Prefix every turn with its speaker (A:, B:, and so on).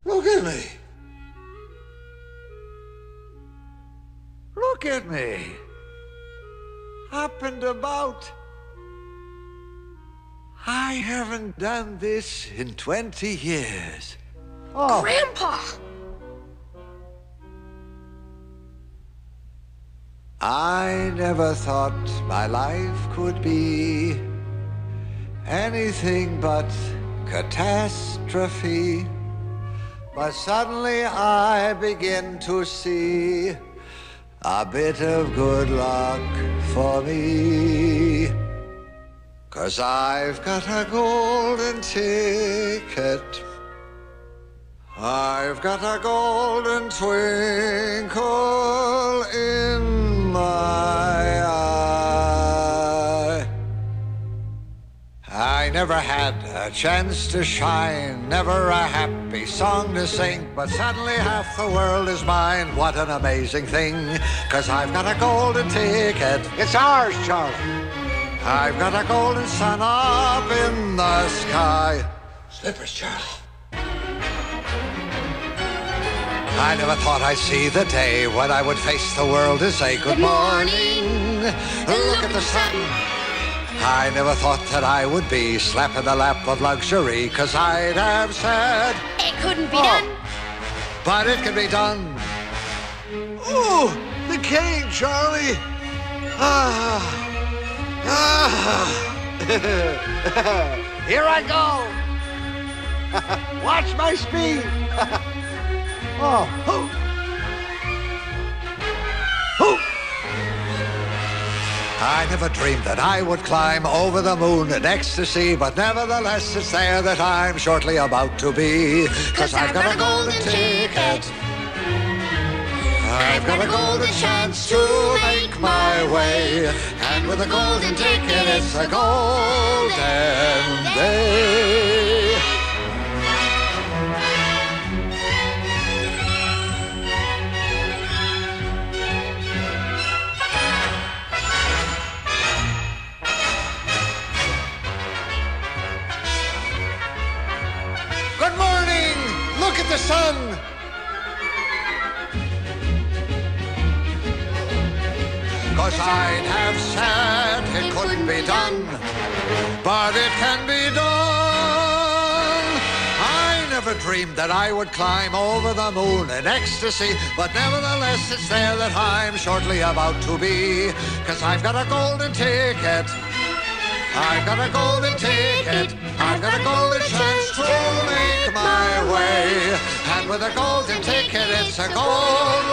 A: Look at me.
B: Look at me. Up and about. I haven't done this in 20 years.
C: Oh. Grandpa!
B: I never thought my life could be anything but catastrophe. But suddenly I begin to see a bit of good luck for me. 'Cause I've got a golden ticket. I've got a golden twinkle in my eye. I never had a chance to shine, never a happy song to sing, but suddenly half the world is mine. What an amazing thing, 'cause I've got a golden ticket.
A: It's ours, Charlie.
B: I've got a golden sun up in the sky.
A: Slippers, Charlie.
B: I never thought I'd see the day when I would face the world and say good morning. Look at the sun. I never thought that I would be slapping the lap of luxury, 'cause I'd have said
C: it couldn't be done.
B: But it can be done.
A: Ooh, the cane, Charlie. Here I go. Watch my speed. Oh.
B: I never dreamed that I would climb over the moon in ecstasy, but nevertheless it's there that I'm shortly about to be. 'Cause I've got a golden ticket. I've got a golden chance to make my way. And with a golden ticket it's a golden day. Good morning! Look at the sun! 'Cause I'd have said it couldn't be done, but it can be done. I never dreamed that I would climb over the moon in ecstasy, but nevertheless it's there that I'm shortly about to be. 'Cause I've got a golden ticket. I've got a golden ticket. I've got a golden chance to make my way. And with a golden ticket it's a golden